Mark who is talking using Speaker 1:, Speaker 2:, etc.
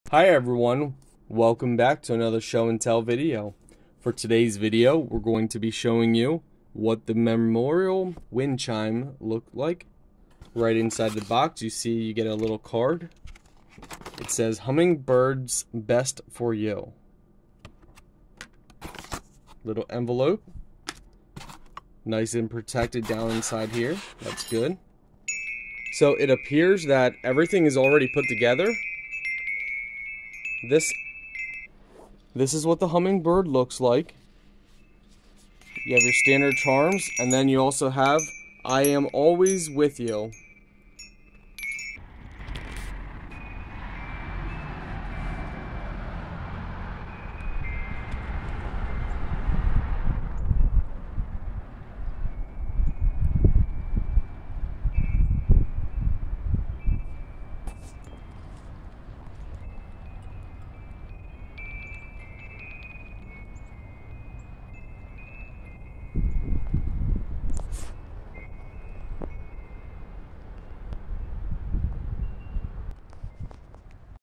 Speaker 1: Hi everyone, welcome back to another show and tell video. For today's video, we're going to be showing you what the memorial wind chime looked like. Right inside the box, you get a little card. It says Hummingbird's best for you. Little envelope. Nice and protected down inside here. That's good. So it appears that everything is already put together. This is what the Hummingbird looks like. You have your standard charms, and then you also have I am always with you.